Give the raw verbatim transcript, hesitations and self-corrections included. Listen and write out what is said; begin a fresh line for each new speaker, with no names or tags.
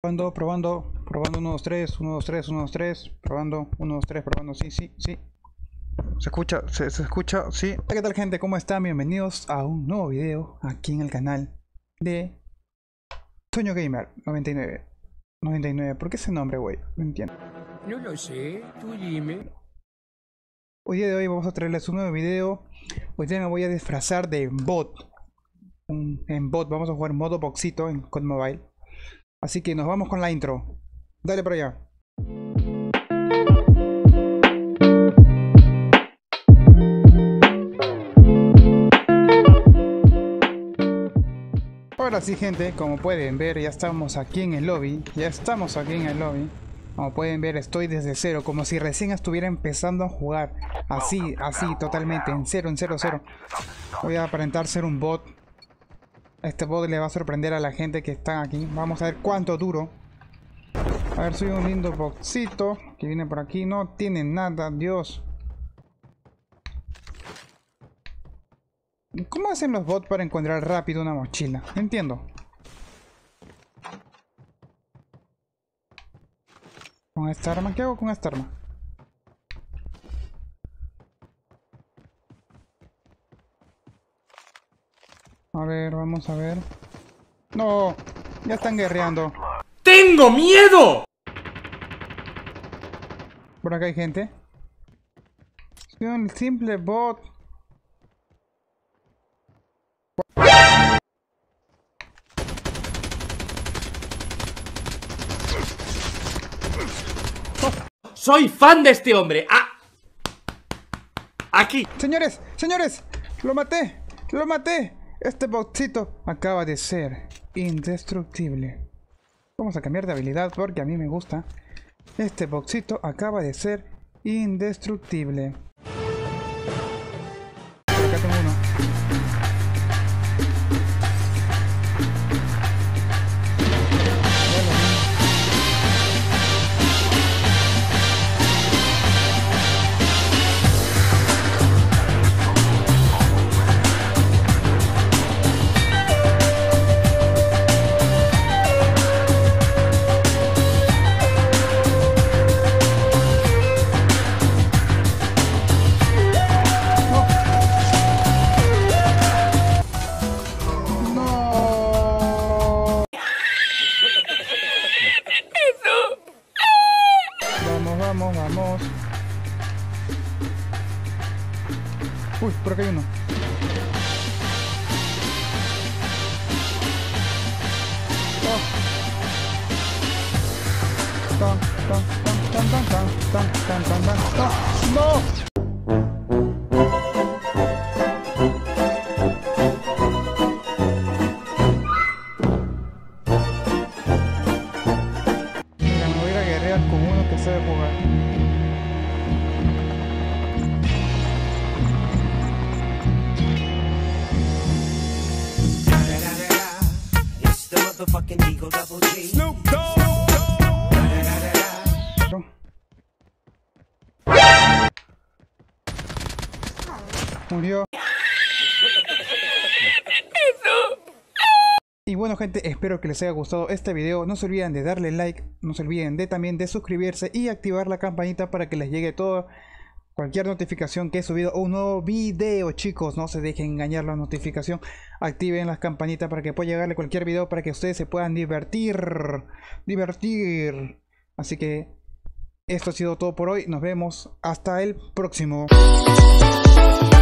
Probando, probando, probando, uno, dos, tres, uno, dos, tres, uno, dos, tres, probando, uno, dos, tres, probando, sí, sí, sí. Se escucha, se, se escucha, sí. ¿Qué tal, gente? ¿Cómo están? Bienvenidos a un nuevo video aquí en el canal de Toño Gamer noventa y nueve. noventa y nueve, ¿por qué ese nombre, güey? No entiendo.
No lo sé, tú dime.
Hoy día de hoy vamos a traerles un nuevo video. Hoy día me voy a disfrazar de bot. Un, en bot vamos a jugar modo boxito en C O D Mobile. Así que nos vamos con la intro. Dale para allá. Ahora sí, gente, como pueden ver, ya estamos aquí en el lobby. Ya estamos aquí en el lobby. Como pueden ver, estoy desde cero, como si recién estuviera empezando a jugar. Así, así, totalmente, en cero, en cero, cero. Voy a aparentar ser un bot. Este bot le va a sorprender a la gente que está aquí. Vamos a ver cuánto duro. A ver, soy un lindo boxito que viene por aquí. No tiene nada, Dios. ¿Cómo hacen los bots para encontrar rápido una mochila? No entiendo. ¿Con esta arma? ¿Qué hago con esta arma? A ver, vamos a ver. ¡No! Ya están guerreando.
¡Tengo miedo!
Por acá hay gente. Soy un simple bot.
Soy fan de este hombre. Ah. Aquí.
Señores, señores, lo maté, lo maté. Este botcito acaba de ser indestructible. Vamos a cambiar de habilidad porque a mí me gusta. Este boxito acaba de ser indestructible. Por acá tengo uno. Vamos, vamos. Uy, por acá hay uno. Oh. Tan, tan, tan, tan, tan, tan, tan, tan, tan, tan. ¡No! Mira, me voy a ir a guerrear con uno que sabe jugar. Snoop Dogg. Murió. Y bueno, gente, espero que les haya gustado este video. No se olviden de darle like, no se olviden de también de suscribirse y activar la campanita para que les llegue todo, cualquier notificación que he subido un nuevo video, chicos. No se dejen engañar la notificación. Activen las campanitas para que pueda llegarle cualquier video para que ustedes se puedan divertir. Divertir. Así que esto ha sido todo por hoy. Nos vemos hasta el próximo.